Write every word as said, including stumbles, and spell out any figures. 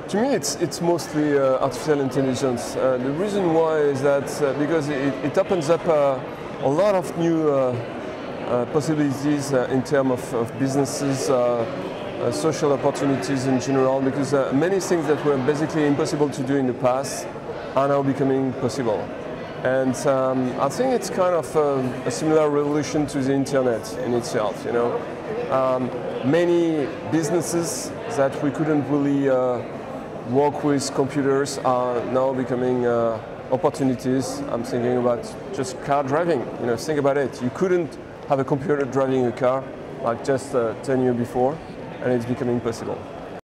To me, it's, it's mostly uh, artificial intelligence. Uh, the reason why is that uh, because it, it opens up uh, a lot of new uh, uh, possibilities uh, in terms of, of businesses, uh, uh, social opportunities in general, because uh, many things that were basically impossible to do in the past are now becoming possible. And um, I think it's kind of a, a similar revolution to the internet in itself, you know. Um, many businesses that we couldn't really uh, work with computers are now becoming uh, opportunities. I'm thinking about just car driving, you know, think about it. You couldn't have a computer driving a car like just uh, ten years before, and it's becoming possible.